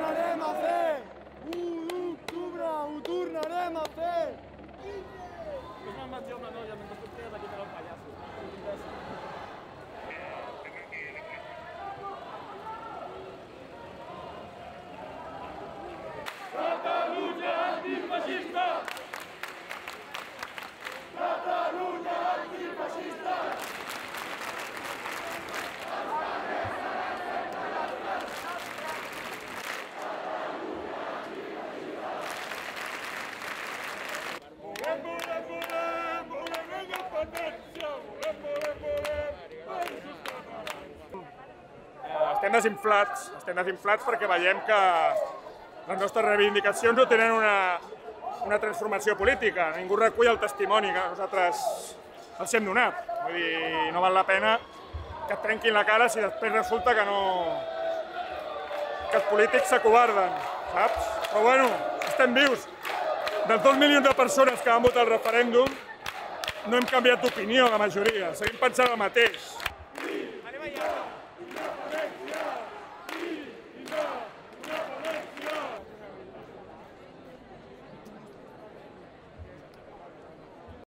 tornarem a fer! 1 d'octubre ho tornarem a fer! És una menció una noia mentre tu tries aquí per al pallasso. Catalunya antifeixista! Catalunya antifeixista! Estem desinflats perquè veiem que les nostres reivindicacions no tenen una transformació política. Ningú recull el testimoni que nosaltres els hem donat. Vull dir, no val la pena que et trenquin la cara si després resulta que els polítics s'acovarden, saps? Però bueno, estem vius. Dels 2 milions de persones que van votar el referèndum, no hem canviat d'opinió, la majoria. Seguim pensant el mateix.